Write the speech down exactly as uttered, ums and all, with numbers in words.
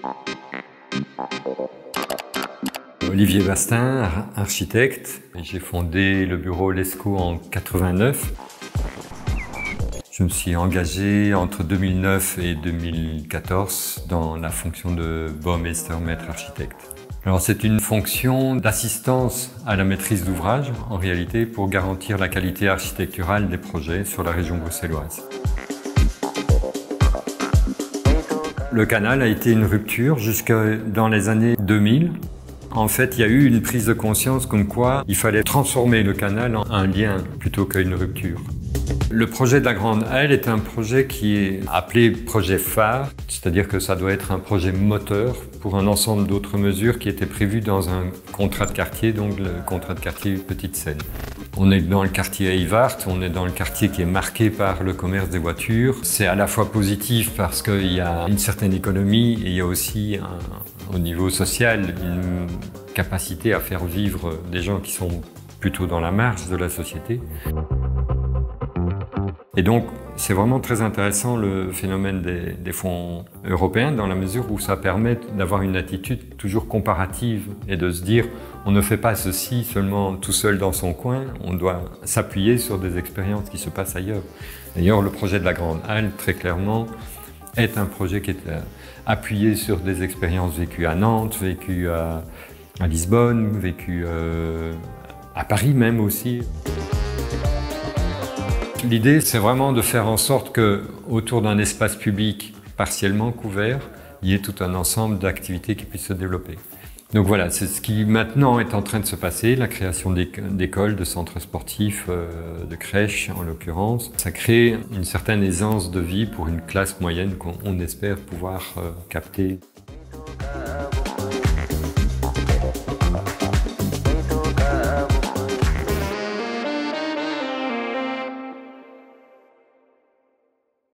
Olivier Bastin, architecte. J'ai fondé le bureau Lescaut en quatre-vingt-neuf. Je me suis engagé entre deux mille neuf et deux mille quatorze dans la fonction de Baumeister maître architecte. Alors c'est une fonction d'assistance à la maîtrise d'ouvrage, en réalité, pour garantir la qualité architecturale des projets sur la région bruxelloise. Le canal a été une rupture jusque dans les années deux mille. En fait, il y a eu une prise de conscience comme quoi il fallait transformer le canal en un lien plutôt qu'une rupture. Le projet de la Grande Halle est un projet qui est appelé projet phare, c'est-à-dire que ça doit être un projet moteur pour un ensemble d'autres mesures qui étaient prévues dans un contrat de quartier, donc le contrat de quartier Petite Seine. On est dans le quartier Eyvaert, on est dans le quartier qui est marqué par le commerce des voitures. C'est à la fois positif parce qu'il y a une certaine économie et il y a aussi un, au niveau social une capacité à faire vivre des gens qui sont plutôt dans la marge de la société. Et donc, c'est vraiment très intéressant le phénomène des, des fonds européens dans la mesure où ça permet d'avoir une attitude toujours comparative et de se dire on ne fait pas ceci seulement tout seul dans son coin, on doit s'appuyer sur des expériences qui se passent ailleurs. D'ailleurs, le projet de la Grande Halle, très clairement, est un projet qui est appuyé sur des expériences vécues à Nantes, vécues à, à Lisbonne, vécues euh, à Paris même aussi. L'idée, c'est vraiment de faire en sorte que, autour d'un espace public partiellement couvert, il y ait tout un ensemble d'activités qui puissent se développer. Donc voilà, c'est ce qui maintenant est en train de se passer, la création d'écoles, de centres sportifs, de crèches en l'occurrence. Ça crée une certaine aisance de vie pour une classe moyenne qu'on espère pouvoir capter.